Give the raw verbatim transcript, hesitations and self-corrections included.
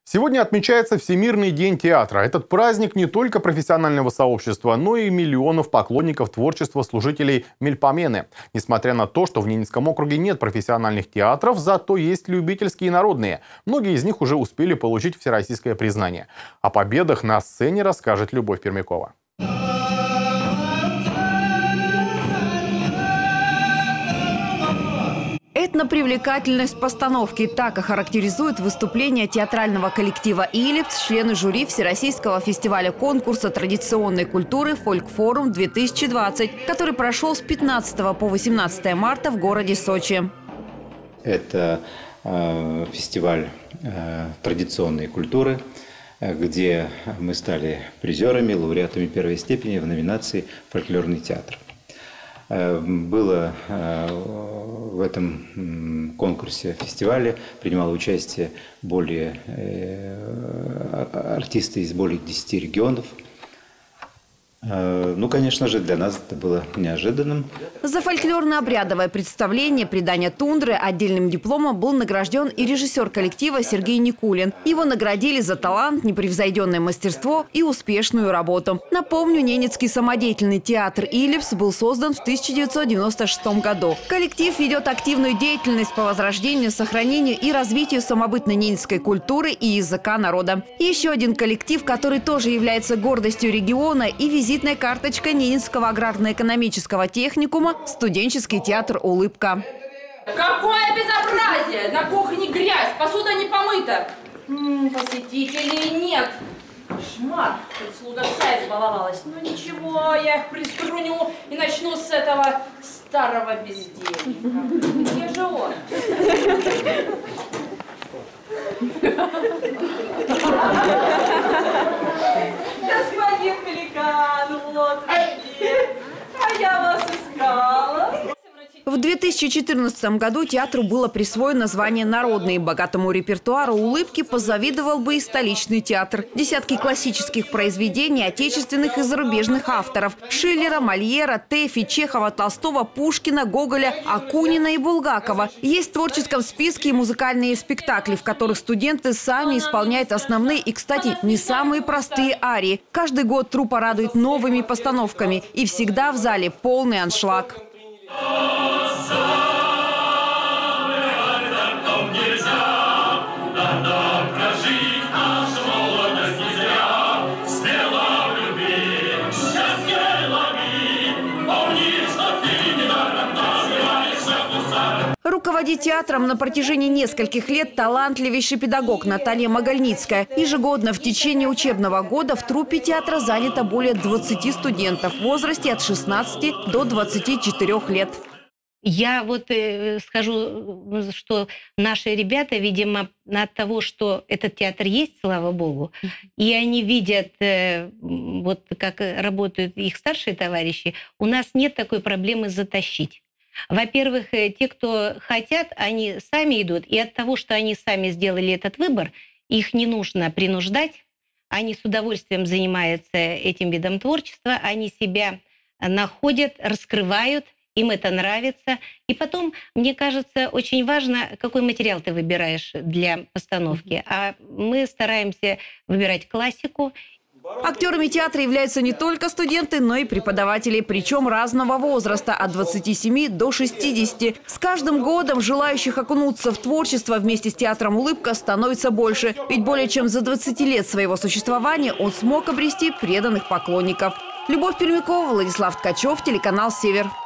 Сегодня отмечается Всемирный день театра. Этот праздник не только профессионального сообщества, но и миллионов поклонников творчества служителей Мельпомены. Несмотря на то, что в Ненецком округе нет профессиональных театров, зато есть любительские и народные. Многие из них уже успели получить всероссийское признание. О победах на сцене расскажет Любовь Пермякова. Этнопривлекательность постановки – так охарактеризует выступление театрального коллектива «Илипс» члены жюри Всероссийского фестиваля конкурса традиционной культуры «Фольк-форум-две тысячи двадцать», который прошел с пятнадцатого по восемнадцатое марта в городе Сочи. Это э, фестиваль э, традиционной культуры, где мы стали призерами, лауреатами первой степени в номинации «Фольклорный театр». Было в этом конкурсе, фестивале, принимало участие более артисты из более десяти регионов. Ну, конечно же, для нас это было неожиданным. За фольклорно-обрядовое представление «Предание тундры» отдельным дипломом был награжден и режиссер коллектива Сергей Никулин. Его наградили за талант, непревзойденное мастерство и успешную работу. Напомню, Ненецкий самодеятельный театр «Илипс» был создан в тысяча девятьсот девяносто шестом году. Коллектив ведет активную деятельность по возрождению, сохранению и развитию самобытной ненецкой культуры и языка народа. Еще один коллектив, который тоже является гордостью региона и визитом Визитная карточка Ненецкого аграрно-экономического техникума – студенческий театр «Улыбка». Какое безобразие! На кухне грязь, посуда не помыта. М-м, посетителей нет. Кошмар. Прислуга вся избаловалась. Ну ничего, я их приструню и начну с этого старого бездельника. Где же он? Господин Пеликан, вот где. А я вас искала. В две тысячи четырнадцатом году театру было присвоено звание «Народный». Богатому репертуару «Улыбки» позавидовал бы и столичный театр. Десятки классических произведений отечественных и зарубежных авторов – Шиллера, Мольера, Тэфи, Чехова, Толстого, Пушкина, Гоголя, Акунина и Булгакова. Есть в творческом списке и музыкальные спектакли, в которых студенты сами исполняют основные и, кстати, не самые простые арии. Каждый год труппа радует новыми постановками. И всегда в зале полный аншлаг. Руководит театром на протяжении нескольких лет талантливейший педагог Наталья Могольницкая. Ежегодно в течение учебного года в труппе театра занято более двадцати студентов в возрасте от шестнадцати до двадцати четырёх лет. Я вот э, скажу, что наши ребята, видимо, от того, что этот театр есть, слава богу, и они видят, э, вот как работают их старшие товарищи, у нас нет такой проблемы затащить. Во-первых, те, кто хотят, они сами идут. И от того, что они сами сделали этот выбор, их не нужно принуждать. Они с удовольствием занимаются этим видом творчества. Они себя находят, раскрывают. Им это нравится. И потом, мне кажется, очень важно, какой материал ты выбираешь для постановки. А мы стараемся выбирать классику. Актерами театра являются не только студенты, но и преподаватели, причем разного возраста, от двадцати семи до шестидесяти. С каждым годом желающих окунуться в творчество вместе с театром «Улыбка» становится больше. Ведь более чем за двадцать лет своего существования он смог обрести преданных поклонников. Любовь Пермякова, Владислав Ткачев, телеканал «Север».